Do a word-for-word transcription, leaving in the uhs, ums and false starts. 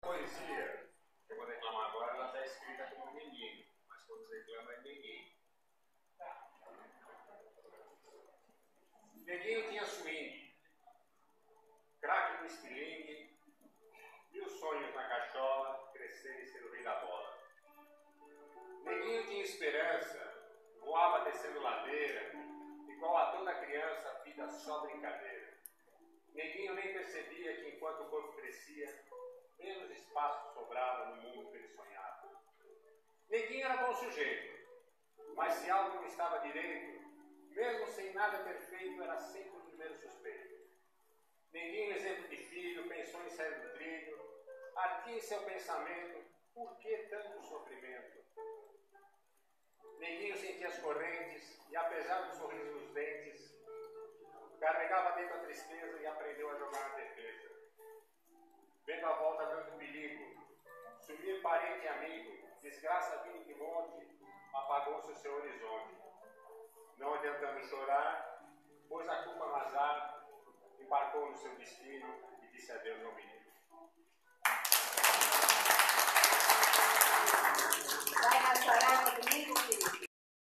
poesia, que eu vou declamar agora, ela está escrita como menino, mas quando você declama é neguinho. Neguinho tinha swing, craque no estilingue, mil sonhos na cachola, crescer e ser o rei da bola. Neguinho tinha esperança, voava descendo ladeira, igual a toda criança, a vida só brincadeira. Neguinho nem percebia que enquanto o corpo crescia, menos espaço sobrava no mundo que ele sonhava. Neguinho era bom sujeito, mas se algo não estava direito, mesmo sem nada ter feito, era sempre o primeiro suspeito. Neguinho, exemplo de filho, pensou em sair do trilho, ardia em seu pensamento, por que tanto sofrimento? Neguinho sentia as correntes e, apesar do sorriso nos dentes, carregava dentro a tristeza e aprendeu a jogar na defesa. Vendo a volta tanto perigo, sumir parente e amigo, desgraça vindo de monte, apagou-se o seu horizonte. Não adiantando chorar, pôs a culpa